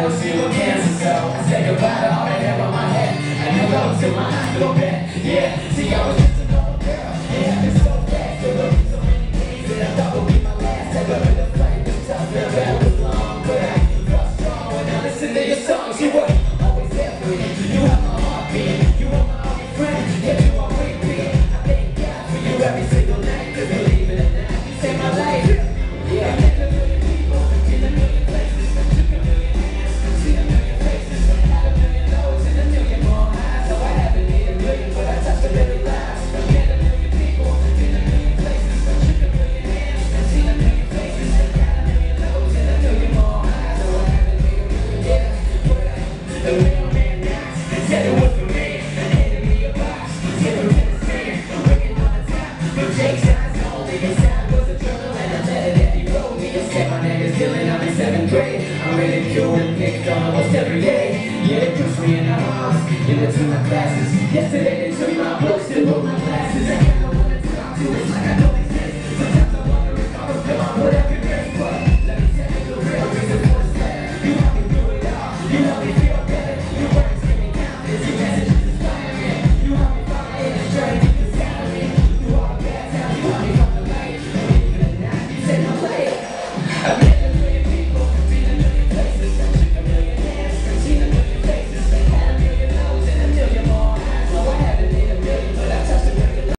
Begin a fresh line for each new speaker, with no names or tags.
no zero cancer, so I say goodbye to all that hair on my head and hello to my hospital bed. Yeah, see, I was just a normal girl. It happened so fast, there were so many days that I thought would be my last. Ever in the fight was tough, the battle was long, but I felt strong when I listened to your songs. You were always there for me. You have my heartbeat. You were my only friend. Yeah, you are repeat. I thank God for you every single night, 'cause believe it or not, you saved my life. Yeah, I met a million people in a million places, took a million hands, seen a million faces, had a million lows and a million more highs. So I haven't hit a million, but I touched a million lives. Met a million people in a million places, took a million hands, seen a million faces, had a million lows and a million more highs. So I haven't hit a million, yeah, but the real man knocks, said it was for me, handed me a box, said we're gonna see it, ringing on the top, no Jake's eyes only, inside was a journal and a letter that he wrote me. It said my name is Dylan, I'm in 7th grade, I'm ridiculed and picked on almost every day. Yeah, they pushed me in the arms, in between my classes. Yesterday